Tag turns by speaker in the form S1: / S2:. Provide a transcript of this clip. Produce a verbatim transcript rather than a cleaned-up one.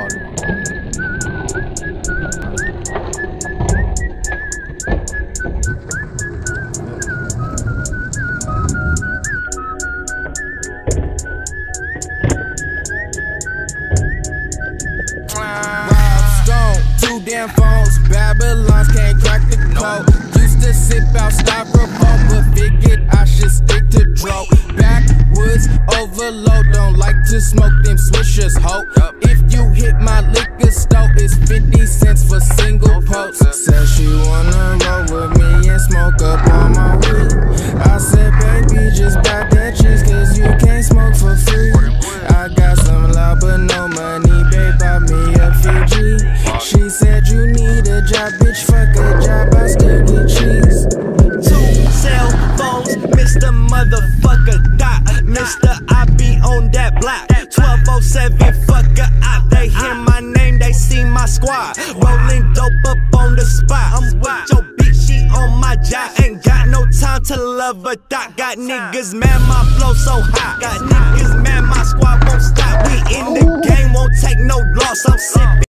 S1: party.
S2: Two damn phones, Babylons can't crack the code. Used to sip out styrofoam, but figured I should stick to dro. Backwoods overload, don't like to smoke them swishers, ho. If you hit my liquor store, it's fifty cents for single post. Said she wanna roll with me and smoke up on my weed. I said, baby, just buy that cheese, cause you can't smoke for free. I got some loud but no money, babe, buy me a Fiji. She said you need a job, bitch, fuck a job, I still get cheese.
S3: Two cell phones, Mister Motherfucker Dot. Mister I be on that block. twelve oh seven, fucker out. They hear my name, they see my squad. Rolling dope up on the spot. I'm with your bitch, she on my job. Ain't got no time to love a dot. Got niggas mad, my flow so hot. Got